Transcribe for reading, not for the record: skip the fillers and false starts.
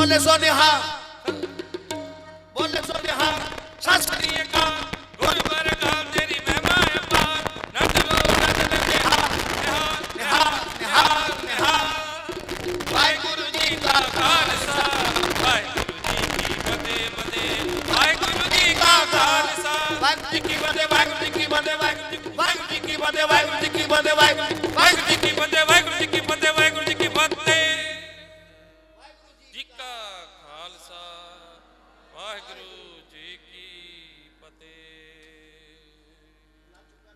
बोले सोने हाँ बोले सोने हाँ शास्त्रीय का गुरु बर गाल तेरी महिमा अपार नंद लो नंद लगे निहाल निहाल निहाल निहाल वाहिगुरु जी का खालसा वाहिगुरु जी की फतेह फतेह वाहिगुरु जी का खालसा वाहिगुरु जी की फतेह वाहिगुरु जी की फतेह वाहिगुरु जी की फतेह वाहिगुरु जी की फतेह वाहिगुरु जी